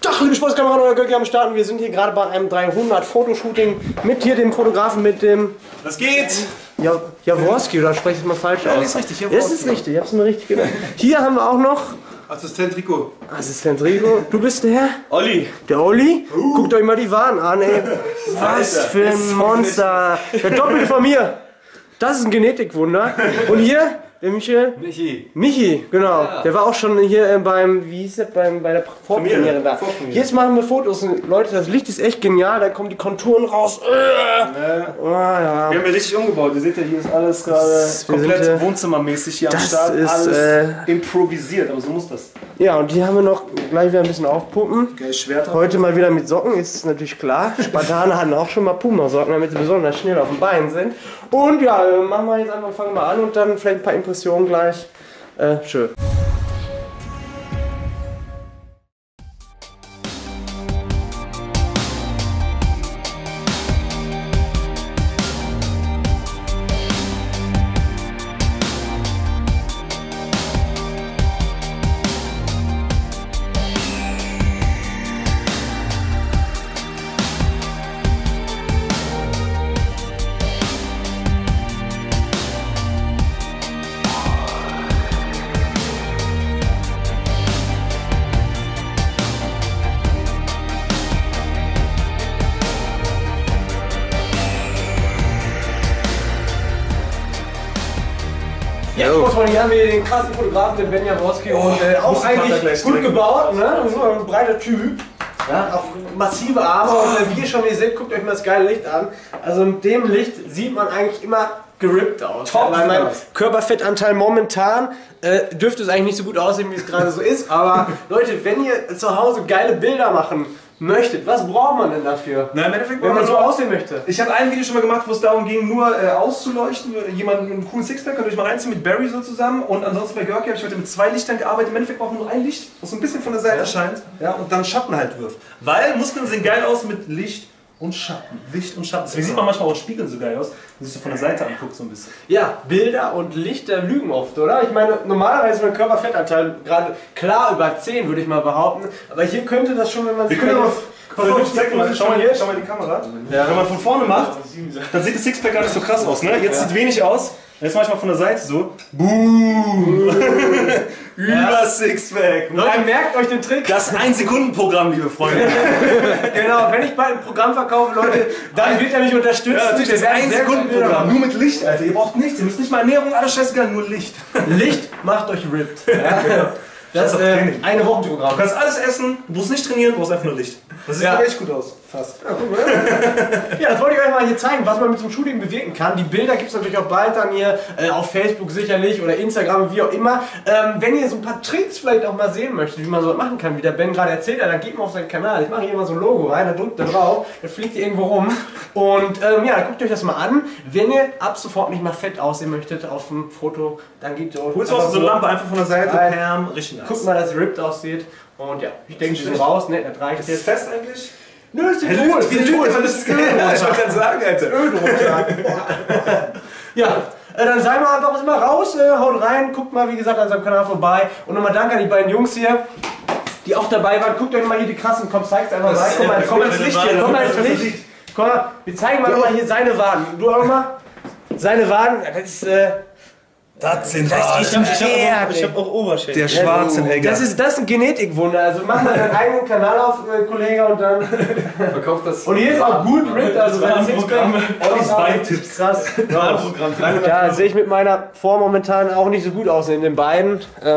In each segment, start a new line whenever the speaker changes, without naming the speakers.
Tag, liebe Sportskameraden, euer Göcki am Start. Wir sind hier gerade bei einem 300-Fotoshooting mit hier dem Fotografen, mit dem...
Was geht?
Ja, Jaworski, oder spreche ich es mal falsch aus?
Ja, ist richtig,
Das ist richtig, ich hab's mir richtig gedacht. Hier haben wir auch noch...
Assistent Rico.
Assistent Rico. Du bist der?
Olli.
Der Olli? Guckt euch mal die Waren an, ey. Was für ein Monster. Der Doppelte von mir. Das ist ein Genetikwunder. Und hier, der Michel? Michi, genau. Ja. Der war auch schon hier beim, wie hieß das, bei der Vorpremiere da. Jetzt machen wir Fotos. Leute, das Licht ist echt genial. Da kommen die Konturen raus.
Ja.
Oh, ja.
Wir haben ja richtig umgebaut. Ihr seht ja, hier ist alles gerade komplett wohnzimmermäßig hier am Start.
Ist,
alles improvisiert, aber so muss das.
Ja, und die haben wir noch gleich wieder ein bisschen aufpuppen.
Geiles Schwert.
Heute mal wieder mit Socken, ist natürlich klar. Spartaner hatten auch schon mal Puma-Socken, damit sie besonders schnell auf den Beinen sind. Und ja, machen wir jetzt einfach, fangen wir an und dann vielleicht ein paar Impressionen gleich. Schön. Ja, hier haben wir den krassen Fotografen, den Ben Jaworski, und auch eigentlich gut gebaut, ne? Ein breiter Typ. Ja, auch massive Arme, und wie ihr schon seht, guckt euch mal das geile Licht an. Also mit dem Licht sieht man eigentlich immer gerippt aus. Top, weil mein Körperfettanteil momentan dürfte es eigentlich nicht so gut aussehen, wie es gerade so ist. Aber Leute, wenn ihr zu Hause geile Bilder machen möchtet, was braucht man denn dafür?
Na, im Endeffekt,
wenn man so aussehen möchte.
Ich habe ein Video schon mal gemacht, wo es darum ging, nur auszuleuchten, jemanden mit einem coolen Sixpack, könnt ihr euch mal reinziehen mit Barry so zusammen, und ansonsten bei Göcki habe ich heute mit 2 Lichtern gearbeitet. Im Endeffekt braucht man nur ein Licht, was so ein bisschen von der Seite scheint, ja, und dann Schatten halt wirft. Weil Muskeln sehen geil aus mit Licht und Schatten. Licht und Schatten. Deswegen sieht man manchmal auch Spiegeln so geil aus, wenn man sich so von der Seite anguckt so ein bisschen. Ja,
Bilder und Lichter lügen oft, oder? Ich meine, normalerweise ist mein Körperfettanteil gerade klar über 10, würde ich mal behaupten. Aber hier könnte das schon, wenn man...
Schau mal die Kamera. Ja. Wenn man von vorne macht, dann sieht das Sixpack gar nicht so krass aus, ne? Jetzt sieht wenig aus. Jetzt mach ich mal von der Seite so. Boom! Über Sixpack.
Leute, merkt euch den Trick.
Das 1-Sekunden-Programm, liebe Freunde.
Genau, wenn ich bald ein Programm verkaufe, Leute, dann wird er mich unterstützen.
Ja, natürlich, das 1-Sekunden-Programm. Nur mit Licht, Alter. Ihr braucht nichts. Ihr müsst nicht mal Ernährung, alles scheißegal, nur Licht.
Licht macht euch ripped. Ja. Das ist eine Wochenprogramm.
Du kannst alles essen, du musst nicht trainieren, du brauchst einfach nur Licht. Das sieht echt gut aus. Fast.
Ja, guck mal. Ja, das wollte ich euch mal hier zeigen, was man mit so einem Shooting bewirken kann. Die Bilder gibt es natürlich auch bald dann hier auf Facebook sicherlich oder Instagram, wie auch immer. Wenn ihr so ein paar Tricks vielleicht auch mal sehen möchtet, wie man so machen kann, wie der Ben gerade erzählt hat, dann geht mal auf seinen Kanal. Ich mache hier mal so ein Logo rein, da drückt ihr drauf, dann fliegt ihr irgendwo rum. Und ja, dann guckt euch das mal an. Wenn ihr ab sofort nicht mal fett aussehen möchtet auf dem Foto, dann gebt ihr euch
holst du auch so eine Lampe einfach von der Seite, Perm, richtig nice.
Guckt mal, dass es ripped aussieht. Und ja, ich denke schon raus, ne, das reicht jetzt.
Ist fest eigentlich?
Nö, ist die Tool.
Das ist Öl. Ich wollte gerade sagen, Alter.
Öl drunter. Ja, dann seien wir einfach mal raus, haut rein, guckt mal, wie gesagt, an seinem Kanal vorbei. Und nochmal danke an die beiden Jungs hier, die auch dabei waren. Guckt euch mal hier die krassen, komm, zeig's einfach rein. Komm mal ins Licht hier, komm mal ins Licht. Komm mal, wir zeigen mal nochmal hier seine Waden. Du auch mal? Seine Waden, das ist...
Das sind Waden.
Ich hab auch Oberschenkel.
Der Schwarzenegger.
Das ist ein Genetikwunder. Also mach mal deinen eigenen Kanal auf, Kollege, und dann
verkauft das.
Und hier ist auch gut ripped, also sein Sixpack.
Ollis Beintipps.
Krass. Ja, sehe ich mit meiner Form momentan auch nicht so gut aus in den Beinen.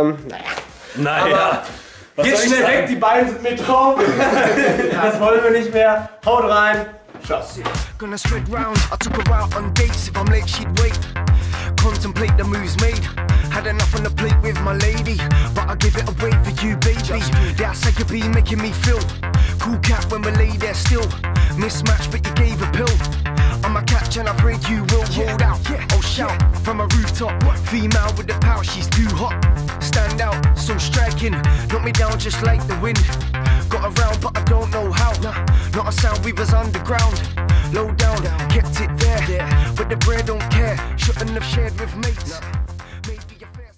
Naja. Geht schnell weg, die Beine sind mit drauf. Das wollen wir nicht mehr. Haut rein. Tschüss.
Gonna spread round, I took her out on dates. If I'm late, she'd wait. Contemplate the moves made. Had enough on the plate with my lady, but I give it away for you, baby. That's how you be making me feel. Cool cat when we lay there still. Mismatch, but you gave a pill. I'm a catch and I prayed you will hold out. Oh, shout from a rooftop. Female with the power, she's too hot. Stand out, so striking. Knock me down just like the wind. Got around, but I don't know how. Not a sound, we was underground. Low down, kept it there. But the bread don't care. Shouldn't have shared with mates.